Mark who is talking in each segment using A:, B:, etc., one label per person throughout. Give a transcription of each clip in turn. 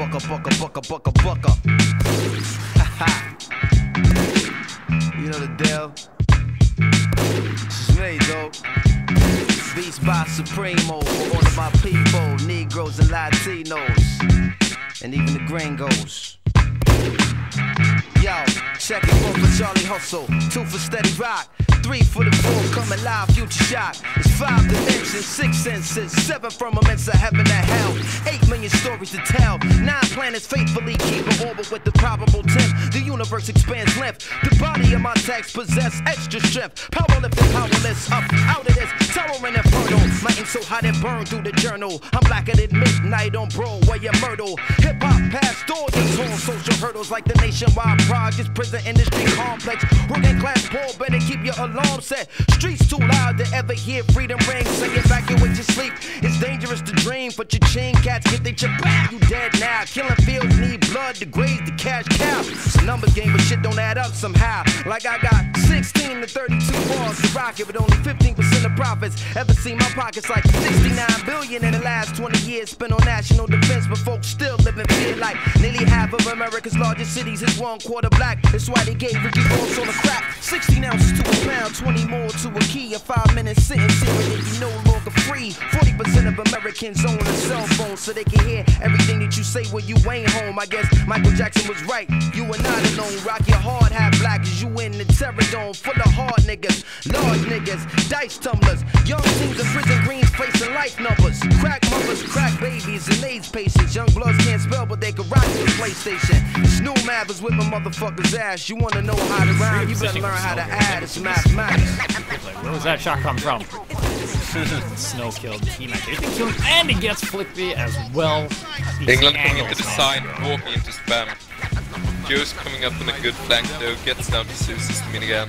A: bucka. You know the deal. This is me, though. Beats by Supremo for all of my people, Negroes and Latinos, and even the gringos. Yo, check it, 1 for Charlie Hustle, 2 for Steady Rock, 3 for the 4 coming live, Future Shock. It's 5 dimensions, 6 senses, 7 firmaments of heaven and hell, 8 million stories to tell, 9 planets faithfully keep an orbit with the probable 10th. The universe expands length, the body of my text possess extra strength. Powerlifting, powerless, up out of this towering inferno. My ink so hot it burned through the journal. I'm blacker than midnight on Broadway and Myrtle. Hip hop past all your tall social hurdles like the nationwide projects, prison industry complex. Working class poor, better keep your alarm set. Streets too loud to ever hear freedom ring. Say evacuate your sleep. It's dangerous to dream, but your chain cats get they chip back. You dead now. Killing fields need blood to graze the cash cow. It's a numbers game, but shit don't add up somehow. Like I got 16 to 32 bars to rock it, but only 15% of profits. Ever seen my pockets like 69 billion in the last 20 years spent on national defense, but folks still living fear like nearly half of America's largest cities is 1/4 black. That's why they gave Ricky Ross on the crack. 16 ounces to a pound, 20 more to a key. A 5 minute sentence here and you no longer free. 40% of Americans own a cell phone so they can hear everything that you say when you ain't home. I guess Michael Jackson was right. You are not alone. Rock your hard hat black as you in the terror dome full of hard niggas, large niggas, dice tumblers, young teens in prison greens facing life numbers, crack mothers, crack babies, and AIDS patients. Young bloods can't spell, but they can rock your PlayStation. Snow math is whipping motherfuckers' ass. You wanna know how to rhyme? You better learn how to add. It's mathematics.
B: Where was that shot come from? Snow killed T-Mac. He can kill him and he gets Flippy as well.
C: England coming into the side, walking into spam. Joe's coming up on a good flank though, gets down to Susie's minigun.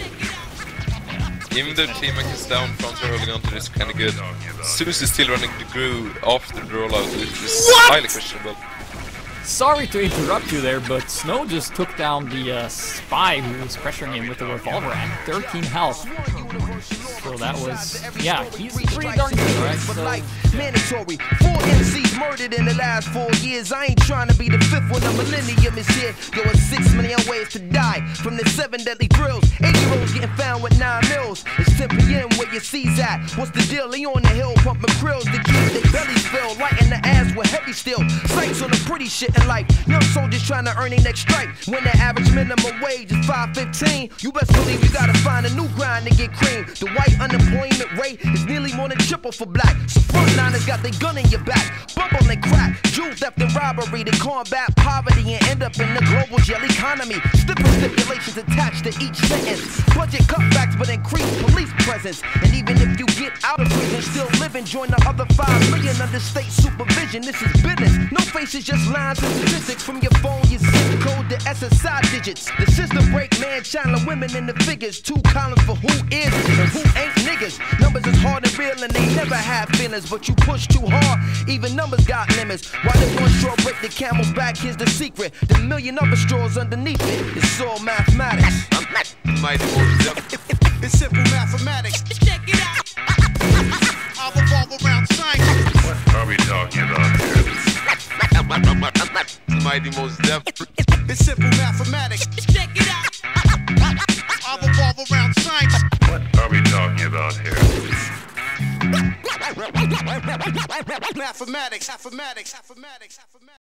C: Even though T-Mac is down front, holding on to this kind of good. Susie's still running the Gru after the rollout, which is highly questionable.
B: Sorry to interrupt you there, but Snow just took down the spy who was pressuring him with the revolver at 13 health. So that was, yeah, he's pretty darn good, right? So,
A: mandatory. 4 MCs murdered in the last 4 years. I ain't trying to be the 5th when the millennium is here. Yo, it's 6 million ways to die from the 7 deadly thrills. 8-year-olds getting found with 9 mils. It's 10 p.m. where your C's at. What's the deal? They on the hill pumping krills to keep their bellies filled. Lighting the ass with heavy steel. Sights on the pretty shit in life. Young soldiers trying to earn their next stripe. When the average minimum wage is $5.15, you best believe you gotta find a new grind to get cream. The white unemployment rate is nearly more than triple for black. So frontliners got their gun in your back. Bubble and crack, jewel theft and robbery to combat poverty and end up in the global jail economy. Stiffer stipulations attached to each sentence. Budget cutbacks but increased police presence. And even if you get out of prison, still living, join the other 5 million under state supervision. This is business. No faces, just lines and statistics from your phone, your zip code, the SSI digits. The system break man, channeling women in the figures. 2 columns for who is and who ain't niggas. Numbers is hard and real and they never have feelings, but you push too hard, even numbers got limits. Why did one straw break the camel's back? Here's the secret. The million other straws underneath it. It's all mathematics.
D: It's simple mathematics. Check it out. I'll revolve around science.
E: What are we talking about here?
C: Mighty most def.
D: It's simple mathematics. Check it out. I'll revolve around science.
E: What are we talking about here?
D: Mathematics.